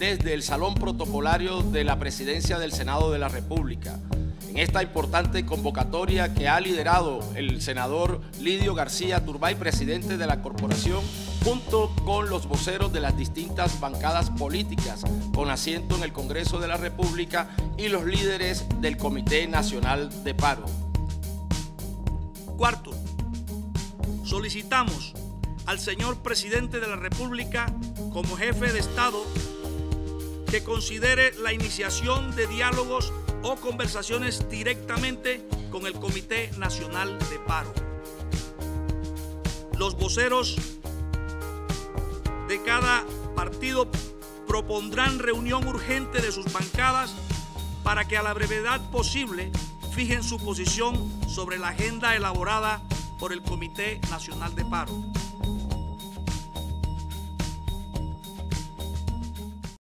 desde el Salón Protocolario de la Presidencia del Senado de la República. En esta importante convocatoria que ha liderado el senador Lidio García Turbay, presidente de la corporación, junto con los voceros de las distintas bancadas políticas con asiento en el Congreso de la República y los líderes del Comité Nacional de Paro. Cuarto, solicitamos al señor presidente de la República como jefe de Estado que considere la iniciación de diálogos o conversaciones directamente con el Comité Nacional de Paro. Los voceros de cada partido propondrán reunión urgente de sus bancadas para que a la brevedad posible fijen su posición sobre la agenda elaborada por el Comité Nacional de Paro.